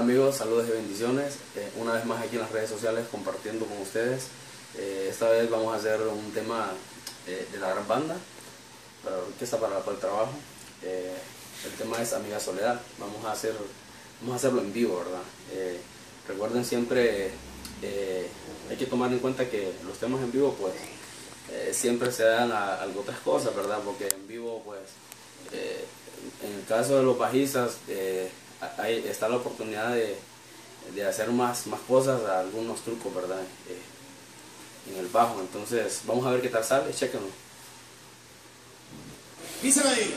amigos, saludos y bendiciones. Una vez más aquí en las redes sociales compartiendo con ustedes. Esta vez vamos a hacer un tema de la gran banda, para la orquesta, para el trabajo. El tema es Amiga Soledad. Vamos a hacerlo en vivo, ¿verdad? Recuerden siempre, hay que tomar en cuenta que los temas en vivo pues siempre se dan a otras cosas, ¿verdad? Porque en vivo pues en el caso de los bajistas ahí está la oportunidad de hacer más cosas, algunos trucos, ¿verdad? En el bajo. Entonces vamos a ver qué tal sale, chéquenlo. Díselo ahí.